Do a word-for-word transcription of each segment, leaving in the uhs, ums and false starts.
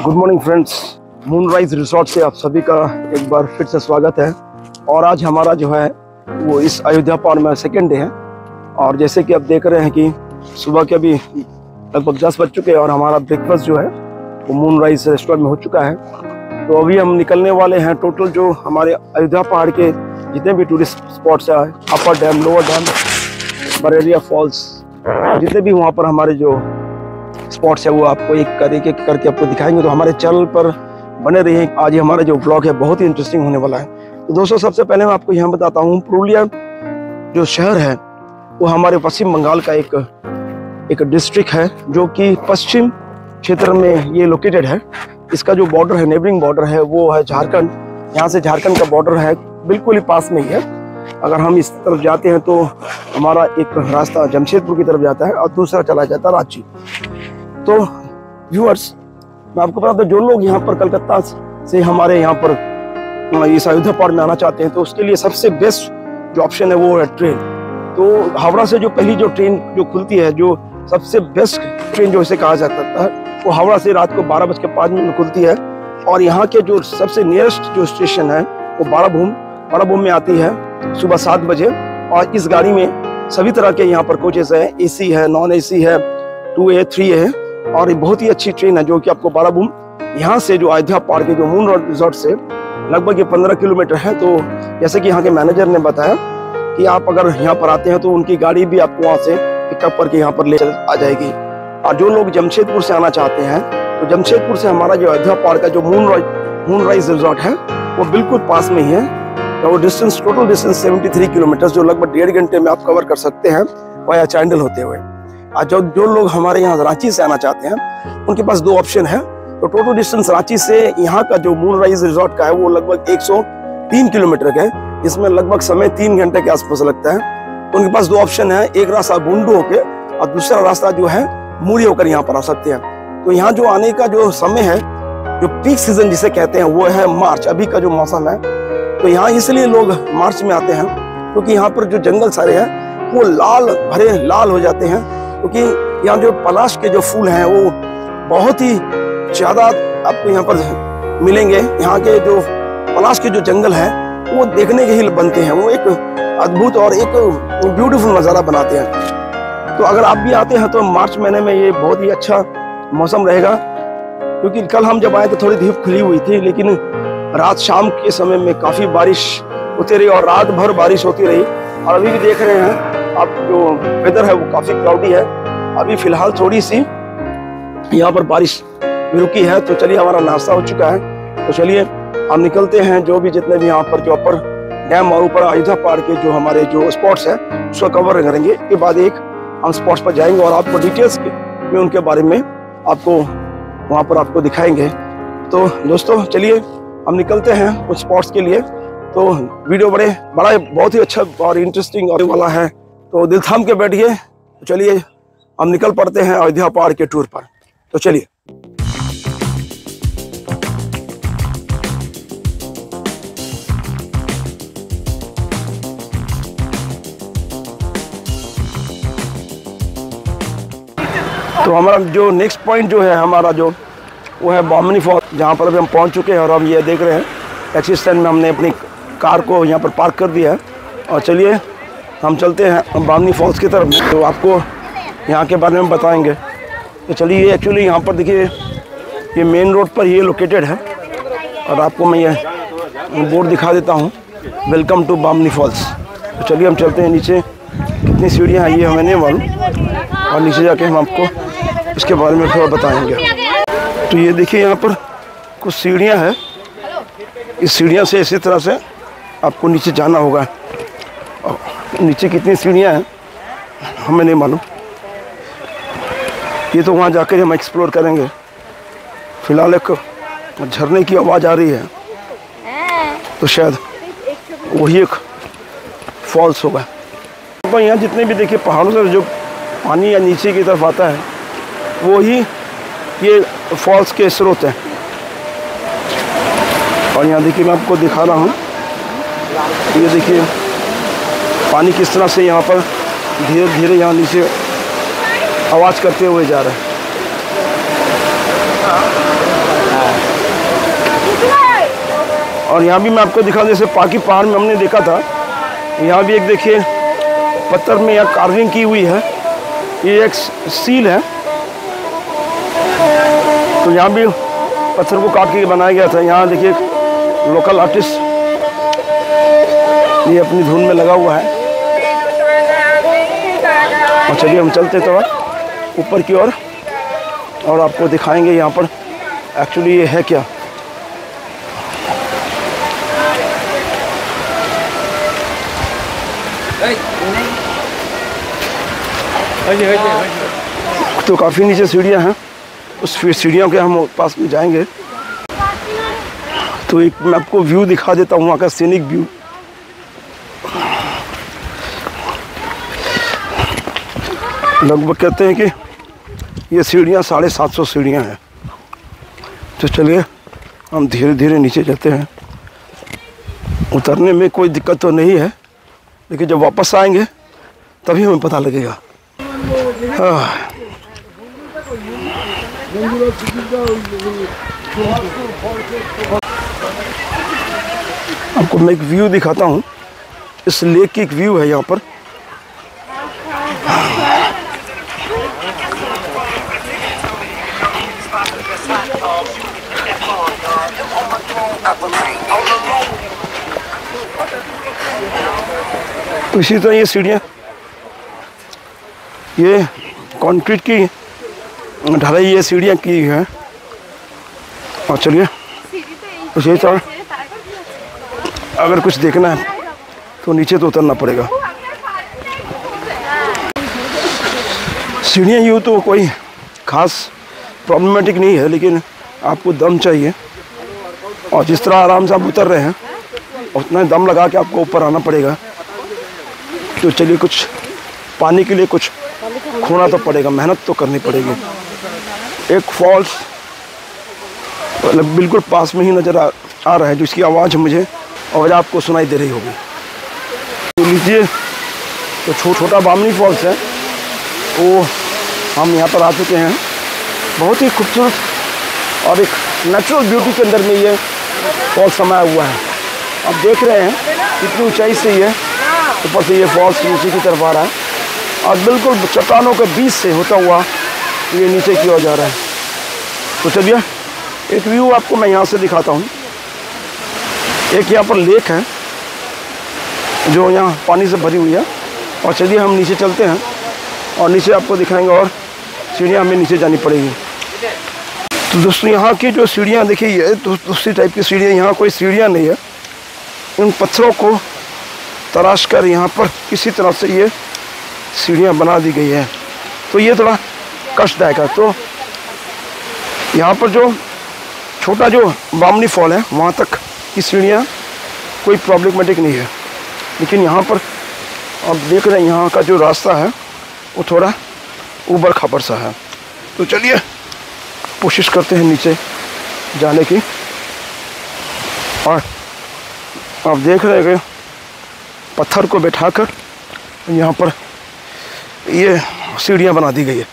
Good morning friends, moonrise resort से आप सभी का एक बार फिर से स्वागत है। और आज हमारा जो है वो इस अयोध्या पहाड़ में सेकेंड डे है। और जैसे कि आप देख रहे हैं कि सुबह के अभी लगभग दस बज चुके हैं और हमारा ब्रेकफास्ट जो है वो मूनराइज रेस्टोरेंट में हो चुका है। तो अभी हम निकलने वाले हैं। टोटल जो हमारे अयोध्या पहाड़ के जितने भी टूरिस्ट स्पॉट्स हैं, upper dam, lower dam, Bareliya falls, जितने भी वहाँ पर हमारे जो स्पॉट्स है वो आपको एक कर एक एक करके आपको दिखाएंगे। तो हमारे चैनल पर बने रहिए। आज हमारा जो ब्लॉग है बहुत ही इंटरेस्टिंग होने वाला है। तो दोस्तों, सबसे पहले मैं आपको यहाँ बताता हूँ, पुरुलिया जो शहर है वो हमारे पश्चिम बंगाल का एक एक डिस्ट्रिक्ट है जो कि पश्चिम क्षेत्र में ये लोकेटेड है। इसका जो बॉर्डर है, नेबरिंग बॉर्डर है, वो है झारखंड। यहाँ से झारखंड का बॉर्डर है, बिल्कुल ही पास में ही है। अगर हम इस तरफ जाते हैं तो हमारा एक रास्ता जमशेदपुर की तरफ जाता है और दूसरा चला जाता है रांची। तो व्यूअर्स, मैं आपको बता दूं, जो लोग यहाँ पर कलकत्ता से हमारे यहाँ पर इस अयोध्या पहाड़ में आना चाहते हैं तो उसके लिए सबसे बेस्ट जो ऑप्शन है वो है ट्रेन। तो हावड़ा से जो पहली जो ट्रेन जो खुलती है, जो सबसे बेस्ट ट्रेन जो इसे कहा जाता है, वो हावड़ा से रात को बारह बज के पाँच मिनट में खुलती है। और यहाँ के जो सबसे नियरेस्ट जो स्टेशन है वो बाराभूम बाराभूम में आती है सुबह सात बजे। और इस गाड़ी में सभी तरह के यहाँ पर कोचेस है, एसी है, नॉन एसी है, टू ए थ्री है। और ये बहुत ही अच्छी ट्रेन है जो कि आपको बाराभूम यहाँ से जो अयोध्या पहाड़ के जो मून रिजॉर्ट से लगभग ये पंद्रह किलोमीटर है। तो जैसे कि यहाँ के मैनेजर ने बताया कि आप अगर यहाँ पर आते हैं तो उनकी गाड़ी भी आपको वहाँ से पिकअप करके यहाँ पर ले चल आ जाएगी। और जो लोग जमशेदपुर से आना चाहते हैं तो जमशेदपुर से हमारा जो अयोध्या पहाड़ का जो मून मूनराइज रिजॉर्ट है वो बिल्कुल पास में ही है। तो वो डिस्टेंस, टोटल डिस्टेंस तिहत्तर किलोमीटर, जो लगभग डेढ़ घंटे में आप कवर कर सकते हैं वाया चांडिल होते हुए। आज जो जो लोग हमारे यहाँ रांची से आना चाहते हैं उनके पास दो ऑप्शन है। तो टोटल डिस्टेंस रांची से यहाँ का जो मूनराइज रिजॉर्ट का है वो लगभग एक सौ तीन किलोमीटर का है, जिसमें लगभग समय तीन घंटे के आसपास लगता है। उनके पास दो ऑप्शन है, एक रास्ता बुंडू होके और दूसरा रास्ता जो है मूरी होकर यहाँ पर आ सकते हैं। तो यहाँ जो आने का जो समय है, जो पीक सीजन जिसे कहते हैं, वो है मार्च। अभी का जो मौसम है तो यहाँ इसलिए लोग मार्च में आते हैं क्योंकि यहाँ पर जो जंगल सारे हैं वो लाल भरे लाल हो जाते हैं। क्योंकि यहाँ जो पलाश के जो फूल हैं वो बहुत ही ज्यादा आपको यहाँ पर मिलेंगे। यहाँ के जो पलाश के जो जंगल है वो देखने के ही बनते हैं, वो एक अद्भुत और एक ब्यूटीफुल नज़ारा बनाते हैं। तो अगर आप भी आते हैं तो मार्च महीने में ये बहुत ही अच्छा मौसम रहेगा। क्योंकि कल हम जब आए तो थोड़ी धूप खुली हुई थी, लेकिन रात शाम के समय में काफ़ी बारिश होती रही और रात भर बारिश होती रही। और अभी भी देख रहे हैं आप, जो वेदर है वो काफ़ी क्लाउडी है। अभी फिलहाल थोड़ी सी यहाँ पर बारिश भी रुकी है। तो चलिए, हमारा नाश्ता हो चुका है, तो चलिए हम निकलते हैं। जो भी जितने भी यहाँ पर जो अपर डैम और ऊपर अयोध्या पहाड़ के जो हमारे जो स्पॉट्स हैं उसको कवर करेंगे। इसके बाद एक हम स्पॉट्स पर जाएंगे और आपको डिटेल्स में उनके बारे में आपको वहाँ पर आपको दिखाएंगे। तो दोस्तों, चलिए हम निकलते हैं कुछ स्पॉट्स के लिए। तो वीडियो बड़े बड़ा बहुत ही अच्छा और इंटरेस्टिंग होने वाला है, तो दिल थाम के बैठिए। तो चलिए हम निकल पड़ते हैं अयोध्या पहाड़ के टूर पर। तो चलिए। तो हमारा जो नेक्स्ट पॉइंट जो है हमारा जो वो है बामनी फॉल्स, जहाँ पर अभी हम पहुँच चुके हैं। और हम ये देख रहे हैं टैक्सी स्टैंड में हमने अपनी कार को यहाँ पर पार्क कर दिया है। और चलिए हम चलते हैं बामनी फॉल्स की तरफ, तो आपको यहाँ के बारे में बताएंगे। तो चलिए, एक्चुअली यहाँ पर देखिए ये मेन रोड पर ये लोकेटेड है। और आपको मैं ये बोर्ड दिखा देता हूँ, वेलकम टू बामनी फॉल्स। तो चलिए हम चलते हैं नीचे। कितनी सीढ़ियाँ हैं ये हमें नहीं मालूम, और नीचे जाके हम आपको इसके बारे में थोड़ा बताएंगे। तो ये देखिए यहाँ पर कुछ सीढ़ियाँ हैं। इस सीढ़ियाँ से इसी तरह से आपको नीचे जाना होगा। और नीचे कितनी सीढ़ियाँ हैं हमें नहीं मालूम, ये तो वहाँ जाकर हम एक्सप्लोर करेंगे। फिलहाल एक झरने की आवाज़ आ रही है, तो शायद वही एक फॉल्स होगा। तो यहाँ जितने भी देखिए पहाड़ों से जो पानी या नीचे की तरफ आता है वो ही ये फॉल्स के स्रोत हैं। और यहाँ देखिए मैं आपको दिखा रहा हूँ, ये देखिए पानी किस तरह से यहाँ पर धीरे धीरे यहाँ नीचे आवाज़ करते हुए जा रहा है। और यहाँ भी मैं आपको दिखा, जैसे पाकी पहाड़ में हमने देखा था, यहाँ भी एक देखिए पत्थर में यहाँ कार्विंग की हुई है, ये एक सील है। तो यहाँ भी पत्थर को काट के बनाया गया था। यहाँ देखिए लोकल आर्टिस्ट ये अपनी धुन में लगा हुआ है। और चलिए हम चलते तो ऊपर की ओर और, और आपको दिखाएंगे यहाँ पर एक्चुअली ये है क्या। तो काफ़ी नीचे सीढ़ियाँ हैं, उस फिर सीढ़ियों के हम पास में जाएंगे। तो एक मैं आपको व्यू दिखा देता हूँ, वहाँ का सीनिक व्यू। लगभग कहते हैं कि ये सीढ़ियाँ साढ़े सात सौ सीढ़ियाँ हैं। तो चलिए हम धीरे धीरे नीचे जाते हैं। उतरने में कोई दिक्कत तो नहीं है, लेकिन जब वापस आएंगे तभी हमें पता लगेगा। हाँ। आपको मैं एक व्यू दिखाता हूँ, इस लेक की एक व्यू है यहाँ पर। तो इसी तरह ये सीढ़ियाँ, ये कंक्रीट की ढलाई ये सीढ़ियाँ की हैं। और चलिए उसी तरह अगर कुछ देखना है तो नीचे तो उतरना पड़ेगा। सीढ़ियाँ यूँ तो कोई खास प्रॉब्लमेटिक नहीं है, लेकिन आपको दम चाहिए। और जिस तरह आराम से आप उतर रहे हैं उतना ही दम लगा के आपको ऊपर आना पड़ेगा। तो चलिए कुछ पानी के लिए कुछ खोना तो पड़ेगा, मेहनत तो करनी पड़ेगी। एक फॉल्स मतलब बिल्कुल पास में ही नज़र आ, आ रहा है, जिसकी आवाज़ मुझे आवाज़ आपको सुनाई दे रही होगी। तो लीजिए, तो छोटा छोटा बामनी फॉल्स है, वो हम यहाँ पर आ चुके हैं। बहुत ही खूबसूरत और एक नेचुरल ब्यूटी के अंदर में ये फॉल्स समाया हुआ है। आप देख रहे हैं कितनी ऊंचाई से ये ऊपर से ये फॉल्स नीचे की तरफ आ रहा है और बिल्कुल चट्टानों के बीच से होता हुआ ये नीचे की ओर जा रहा है। तो चलिए एक व्यू आपको मैं यहाँ से दिखाता हूँ। एक यहाँ पर लेक है जो यहाँ पानी से भरी हुई है। और चलिए हम नीचे चलते हैं और नीचे आपको दिखाएंगे और सीढ़ियाँ हमें नीचे जानी पड़ेगी। तो दोस्तों यहाँ की जो सीढ़ियाँ देखिए, ये तो दूसरी टाइप की सीढ़ियाँ, यहाँ कोई सीढ़ियाँ नहीं है। इन पत्थरों को तराश कर यहाँ पर किसी तरह से ये सीढ़ियाँ बना दी गई है। तो ये थोड़ा कष्टदायक है। तो यहाँ पर जो छोटा जो बामनी फॉल है वहाँ तक की सीढ़ियाँ कोई प्रॉब्लमेटिक नहीं है, लेकिन यहाँ पर आप देख रहे हैं यहाँ का जो रास्ता है वो थोड़ा ऊबड़ खाबड़ सा है। तो चलिए कोशिश करते हैं नीचे जाने की। और आप देख रहे हैं पत्थर को बैठाकर यहाँ पर ये सीढ़ियाँ बना दी गई है।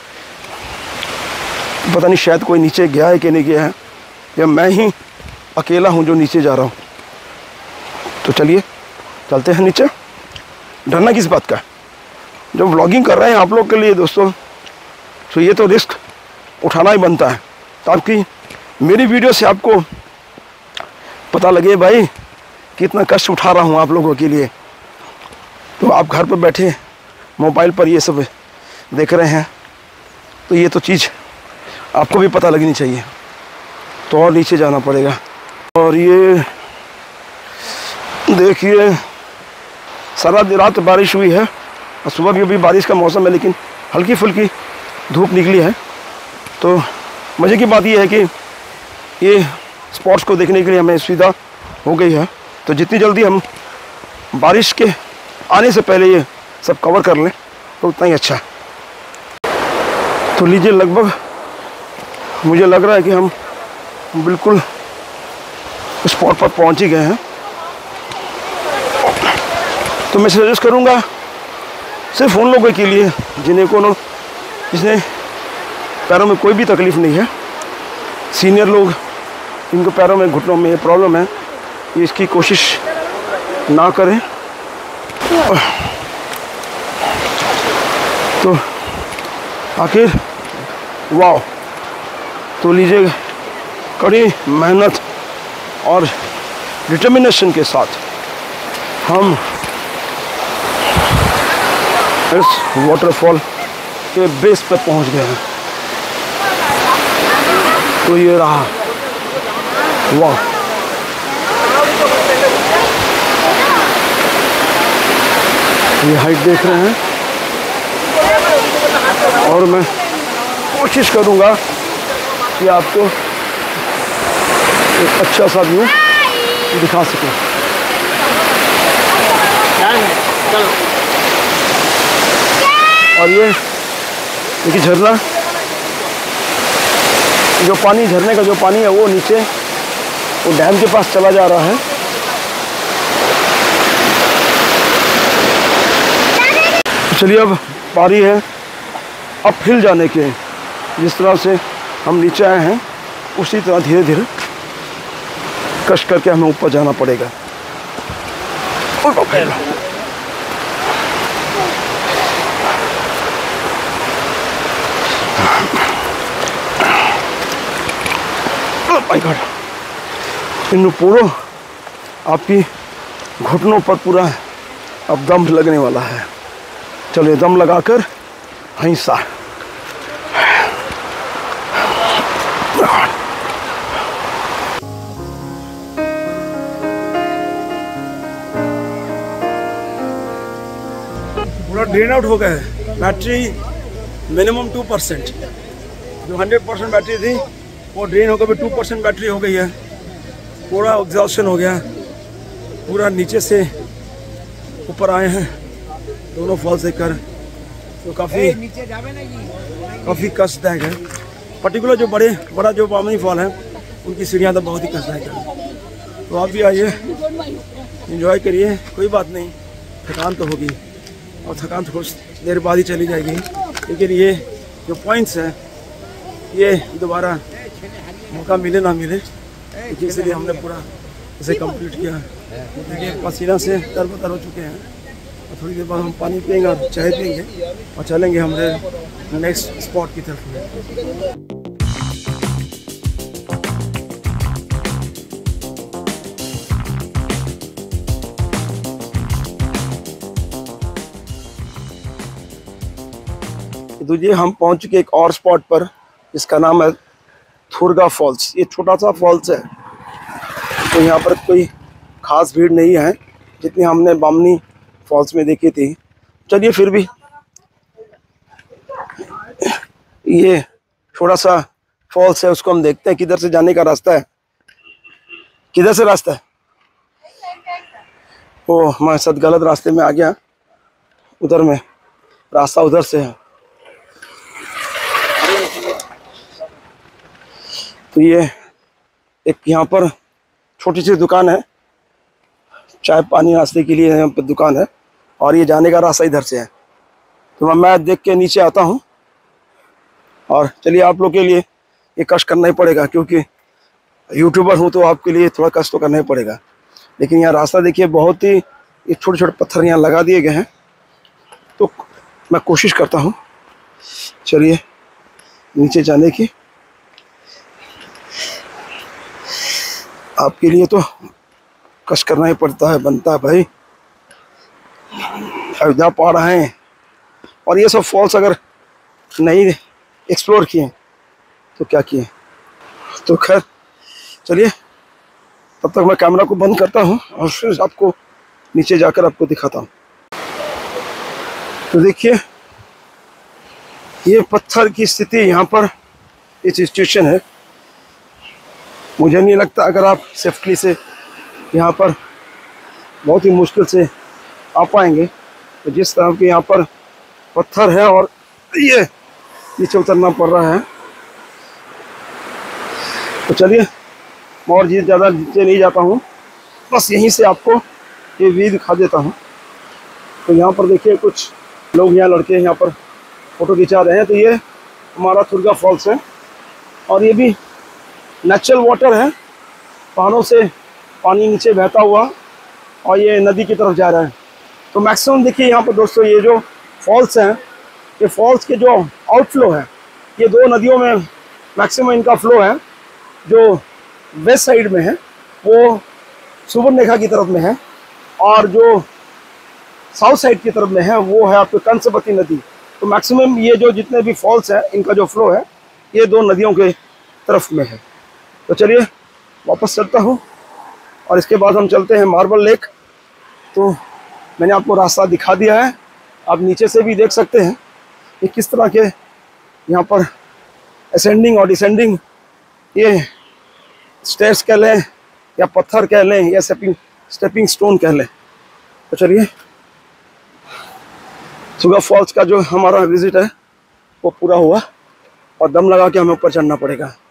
पता नहीं शायद कोई नीचे गया है कि नहीं गया है, या मैं ही अकेला हूँ जो नीचे जा रहा हूँ। तो चलिए चलते हैं नीचे। डरना किस बात का है, जो व्लॉगिंग कर रहे हैं आप लोग के लिए दोस्तों, तो ये तो रिस्क उठाना ही बनता है, ताकि मेरी वीडियो से आपको पता लगे भाई कितना कष्ट उठा रहा हूँ आप लोगों के लिए। तो आप घर पर बैठे मोबाइल पर ये सब देख रहे हैं, तो ये तो चीज़ आपको भी पता लगनी चाहिए। तो और नीचे जाना पड़ेगा। और ये देखिए सारा रात बारिश हुई है और सुबह भी अभी बारिश का मौसम है, लेकिन हल्की फुल्की धूप निकली है। तो मज़े की बात यह है कि ये स्पॉट्स को देखने के लिए हमें सुविधा हो गई है। तो जितनी जल्दी हम बारिश के आने से पहले ये सब कवर कर लें तो उतना ही अच्छा है। तो लीजिए, लगभग मुझे लग रहा है कि हम बिल्कुल स्पॉट पर पहुंच ही गए हैं। तो मैं सजेस्ट करूंगा सिर्फ उन लोगों के लिए जिन्हें को जिसने पैरों में कोई भी तकलीफ़ नहीं है, सीनियर लोग इनको पैरों में घुटनों में ये प्रॉब्लम है, ये इसकी कोशिश ना करें। तो आखिर वाह, तो लीजिए कड़ी मेहनत और डिटर्मिनेशन के साथ हम इस वाटरफॉल के बेस पे पहुंच गए हैं। तो ये रहा, वाह, ये हाइट देख रहे हैं और मैं कोशिश करूंगा कि आपको एक अच्छा सा व्यू दिखा सकूं। और ये देखिए झरना, जो पानी, झरने का जो पानी है वो नीचे वो डैम के पास चला जा रहा है। तो चलिए अब बारी है अब हिल जाने के। जिस तरह से हम नीचे आए हैं उसी तरह धीरे धीरे कष्ट करके हमें ऊपर जाना पड़ेगा। माय गॉड, इन पूरा आपकी घुटनों पर पूरा अब दम लगने वाला है। चलिए दम लगाकर हिंसा। पूरा ड्रेन आउट हो गया है बैटरी, मिनिमम टू परसेंट। जो हंड्रेड परसेंट बैटरी थी वो ड्रेन होकर भी टू परसेंट बैटरी हो गई है। पूरा एग्जॉस्शन हो गया, पूरा नीचे से ऊपर आए हैं दोनों फॉल से कर। तो काफ़ी काफ़ी कष्टदायक है। पर्टिकुलर जो बड़े बड़ा जो बामनी फॉल है उनकी सीढ़ियाँ तो बहुत ही कष्टदायक है। तो आप भी आइए, एंजॉय करिए, कोई बात नहीं, थकान तो होगी और थकान तो कुछ देर बाद ही चली जाएगी, लेकिन ये जो पॉइंट्स हैं ये दोबारा मौका मिले ना मिले, इसलिए हमने पूरा इसे कंप्लीट किया। देखिए पसीना से तरबतर हो चुके हैं और थोड़ी देर बाद हम पानी पिएंगे और चाय पिएंगे और चलेंगे हमारे नेक्स्ट स्पॉट की तरफ में। दूसरे हम पहुंच चुके एक और स्पॉट पर, इसका नाम है थुरगा फॉल्स। ये छोटा सा फॉल्स है, तो यहाँ पर कोई खास भीड़ नहीं है जितनी हमने बामनी फॉल्स में देखी थी। चलिए फिर भी ये छोटा सा फॉल्स है, उसको हम देखते हैं किधर से जाने का रास्ता है। किधर से रास्ता है? ओह, मैं शायद गलत रास्ते में आ गया। उधर में रास्ता उधर से है। तो ये एक यहाँ पर छोटी सी दुकान है, चाय पानी नाश्ते के लिए यहाँ पर दुकान है और ये जाने का रास्ता इधर से है। तो मैं देख के नीचे आता हूँ और चलिए आप लोग के लिए ये कष्ट करना ही पड़ेगा, क्योंकि यूट्यूबर हूँ तो आपके लिए थोड़ा कष्ट तो करना ही पड़ेगा। लेकिन यहाँ रास्ता देखिए, बहुत ही ये छोटे छोटे पत्थर यहाँ लगा दिए गए हैं, तो मैं कोशिश करता हूँ चलिए नीचे जाने की। आपके लिए तो कष्ट करना ही पड़ता है, बनता है भाई। अयोध्या पा रहे हैं और ये सब फॉल्स अगर नहीं एक्सप्लोर किए तो क्या किए। तो खैर चलिए, तब तक मैं कैमरा को बंद करता हूँ और फिर आपको नीचे जाकर आपको दिखाता हूँ। तो देखिए ये पत्थर की स्थिति यहाँ पर इस सिचुएशन है। मुझे नहीं लगता अगर आप सेफ्टली से यहाँ पर, बहुत ही मुश्किल से आ पाएंगे। तो जिस तरह के यहाँ पर पत्थर है और ये नीचे उतरना पड़ रहा है, तो चलिए मैं और जी ज़्यादा नीचे नहीं जाता हूँ, बस यहीं से आपको ये व्यू दिखा देता हूँ। तो यहाँ पर देखिए कुछ लोग, यहाँ लड़के यहाँ पर फ़ोटो खिंचा रहे हैं। तो ये हमारा थुरगा फॉल्स है और ये भी नेचुरल वाटर है, पहाड़ों से पानी नीचे बहता हुआ और ये नदी की तरफ जा रहा है। तो मैक्सिमम देखिए यहाँ पर दोस्तों, ये जो फॉल्स हैं, ये फॉल्स के जो आउटफ्लो है, ये दो नदियों में मैक्सिमम इनका फ्लो है। जो वेस्ट साइड में है वो सुवर्णरेखा की तरफ में है, और जो साउथ साइड की तरफ में है वो है आपके कंसबती नदी। तो मैक्सिमम ये जो जितने भी फॉल्स हैं, इनका जो फ्लो है ये दो नदियों के तरफ में है। तो चलिए वापस चलता हूँ, और इसके बाद हम चलते हैं मार्बल लेक। तो मैंने आपको रास्ता दिखा दिया है, आप नीचे से भी देख सकते हैं कि किस तरह के यहाँ पर असेंडिंग और डिसेंडिंग ये स्टेयर्स कह लें या पत्थर कह लें या स्टेपिंग स्टेपिंग स्टोन कह लें। तो चलिए, सुगा फॉल्स का जो हमारा विजिट है वो पूरा हुआ, और दम लगा के हमें ऊपर चढ़ना पड़ेगा।